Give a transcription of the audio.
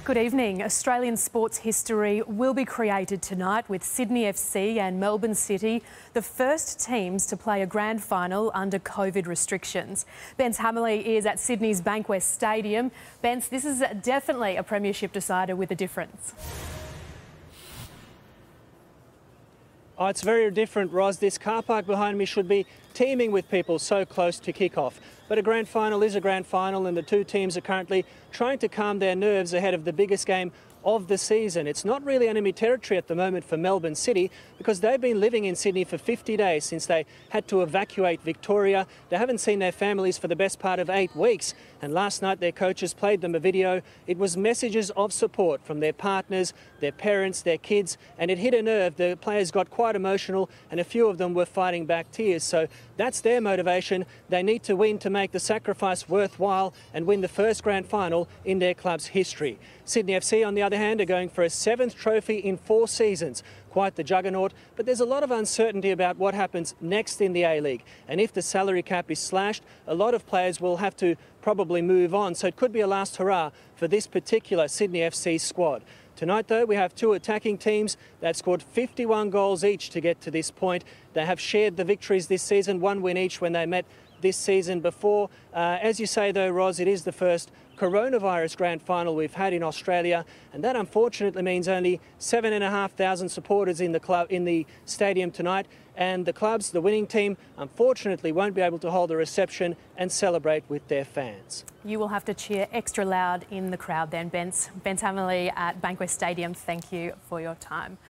Good evening. Australian sports history will be created tonight with Sydney FC and Melbourne City, the first teams to play a grand final under COVID restrictions. Bence Hammerley is at Sydney's Bankwest Stadium. Bence, this is definitely a premiership decider with a difference. Oh, it's very different, Ros. This car park behind me should be teeming with people so close to kick-off. But a grand final is a grand final, and the two teams are currently trying to calm their nerves ahead of the biggest game of the season. It's not really enemy territory at the moment for Melbourne City because they've been living in Sydney for 50 days since they had to evacuate Victoria. They haven't seen their families for the best part of 8 weeks. And last night their coaches played them a video. It was messages of support from their partners, their parents, their kids, and it hit a nerve. The players got quite emotional and a few of them were fighting back tears. So that's their motivation. They need to win to make the sacrifice worthwhile and win the first grand final in their club's history. Sydney FC, on the other hand, are going for a 7th trophy in 4 seasons. Quite the juggernaut, but there's a lot of uncertainty about what happens next in the A-League. And if the salary cap is slashed, a lot of players will have to probably move on. So it could be a last hurrah for this particular Sydney FC squad. Tonight, though, we have 2 attacking teams that scored 51 goals each to get to this point. They have shared the victories this season, 1 win each when they met this season before. As you say, though, Ros, it is the first coronavirus grand final we've had in Australia, and that unfortunately means only 7,500 supporters in the stadium tonight. And the clubs, the winning team, unfortunately won't be able to hold a reception and celebrate with their fans. You will have to cheer extra loud in the crowd then, Bence. Bence Hammerley at Bankwest Stadium, thank you for your time.